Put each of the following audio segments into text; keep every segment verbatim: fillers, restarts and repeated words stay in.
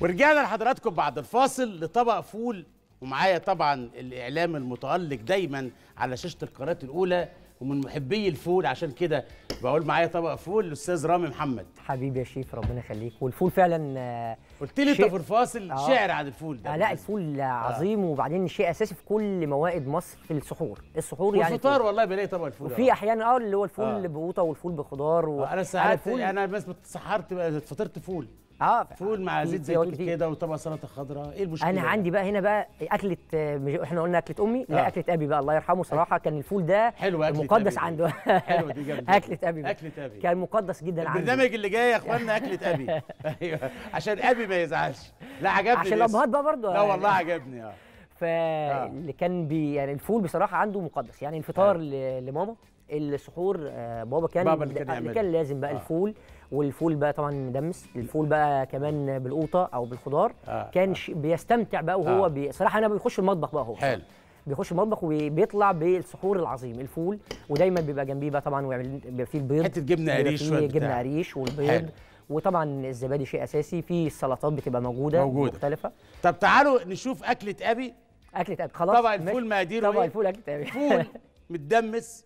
ورجعنا لحضراتكم بعد الفاصل لطبق فول، ومعايا طبعا الاعلام المتالق دايما على شاشه القناه الاولى ومن محبي الفول، عشان كده بقول معايا طبق فول الاستاذ رامي محمد. حبيبي يا شيف، ربنا يخليك. والفول فعلا آه قلت لي انت في الفاصل آه. شعر عن الفول ده. آه لا، الفول عظيم آه. وبعدين شيء اساسي في كل موائد مصر في السحور. السحور يعني الفطار والله بلاقي طبق الفول، وفي احيانا اه اللي هو الفول آه. بقوطه والفول بخضار و... انا ساعات انا بس اتسحرت فطرت فول اه فول مع زيت زيتون كده وطبق سلطه خضراء. ايه المشكله؟ انا عندي بقى هنا بقى اكله، احنا قلنا اكله امي، لا آه. اكله ابي بقى الله يرحمه صراحه. كان الفول ده حلوه مقدس عنده. حلوه دي جامده. اكله ابي بقى. اكله ابي كان مقدس جدا عنده. البرنامج اللي جاي يا اخوانا اكله ابي. ايوه عشان ابي ما يزعلش. لا عجبني عشان الابهات بقى برضه. لا والله عجبني. اه فاللي كان بي يعني الفول بصراحه عنده مقدس. يعني الفطار لماما، السحور بابا كان بابا اللي كان, اللي كان لازم بقى آه. الفول، والفول بقى طبعا مدمس، الفول بقى كمان بالقوطه او بالخضار. آه. كان آه. بيستمتع بقى وهو آه. بي... صراحه انا بيخش المطبخ بقى هو حلو، بيخش المطبخ وبيطلع بالسحور العظيم الفول، ودايما بيبقى جنبيه بقى طبعا ويعمل بيبقى فيه البيض، حته جبنه قريش، فيه جبنه قريش والبيض حلو. وطبعا الزبادي شيء اساسي، في السلطات بتبقى موجوده موجوده مختلفه. طب تعالوا نشوف اكله ابي. اكله ابي خلاص. طبعا الفول مقاديره طبعا الفول اكله ابي. فول متدمس،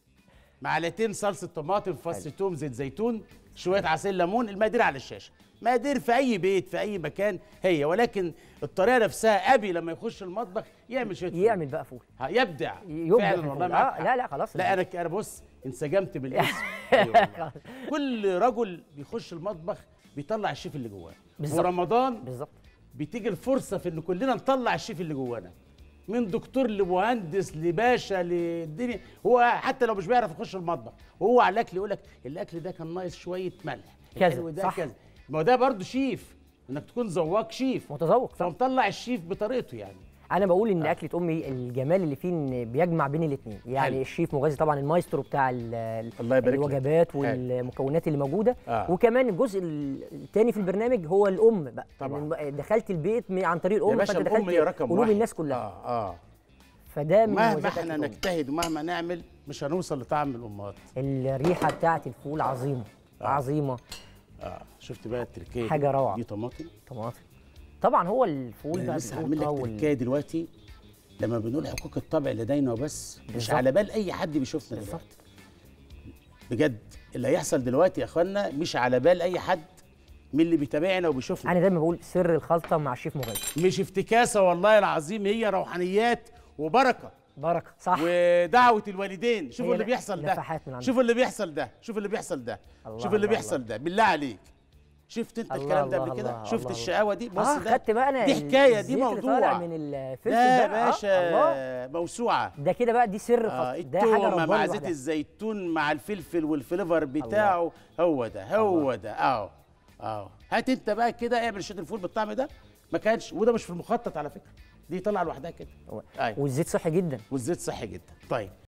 معلقتين صلصه طماطم، فص توم، زيت زيتون، شويه عسل ليمون. المقادير على الشاشه، مقادير في اي بيت في اي مكان هي، ولكن الطريقه نفسها ابي لما يخش المطبخ يعمل شويه فول، يعمل بقى فول، يبدع فعلا والله. آه لا لا خلاص، لا انا انا بص انسجمت بالاسم. أيوة كل رجل بيخش المطبخ بيطلع الشيف اللي جواه، ورمضان بالظبط بتيجي الفرصه في ان كلنا نطلع الشيف اللي جوانا، من دكتور لمهندس لباشا للدنيا. هو حتى لو مش بيعرف يخش المطبخ وهو على الاكل يقول لك الاكل ده كان ناقص شويه ملح كذا صح كذا. ما هو ده برضه شيف، انك تكون ذواق شيف متذوق، فمطلع الشيف بطريقته. يعني انا بقول ان آه. اكله امي الجمال اللي فيه ان بيجمع بين الاثنين. يعني حل. الشيف مغازي طبعا المايسترو بتاع الوجبات والمكونات اللي موجوده. آه. وكمان الجزء الثاني في البرنامج هو الام بقى طبعا. دخلت البيت عن طريق الام، فانت دخلت قلوب الناس كلها. اه اه فده من مهما احنا نجتهد ومهما نعمل مش هنوصل لطعم الامهات. الريحه بتاعت الفول عظيمه. آه. عظيمه. اه شفت بقى التركيه حاجه روعه. دي طماطم طماطم طبعا. هو الفول بقى لسه هعمل لك تركيه دلوقتي. لما بنقول حقوق الطبع لدينا وبس مش بالزبط. على بال اي حد بيشوفنا دلوقتي بجد. اللي هيحصل دلوقتي يا اخوانا مش على بال اي حد من اللي بيتابعنا وبيشوفنا. انا دايما بقول سر الخلطه مع الشيف مغازي، مش افتكاسه والله العظيم، هي روحانيات وبركه. بركه صح، ودعوه الوالدين. شوفوا اللي بيحصل ده، شوفوا اللي بيحصل ده، شوفوا اللي بيحصل ده، شوفوا اللي بيحصل ده بالله عليك. شفت انت الكلام ده قبل كده؟ شفت الله الشقاوه دي؟ بص آه ده خدت بقى انا دي حكايه، دي موضوع من الفلفل ده يا باشا. آه موسوعه ده كده بقى، دي سر الخلطه. آه ده حاجه ربانيه مع زيت الزيتون مع الفلفل والفليفر بتاعه. الله. هو ده هو الله. ده اهو اهو. هات انت بقى كده اعمل شويه الفول بالطعم ده. ما كانش، وده مش في المخطط على فكره، دي طلع لوحدها كده. أيوة. والزيت صحي جدا، والزيت صحي جدا. طيب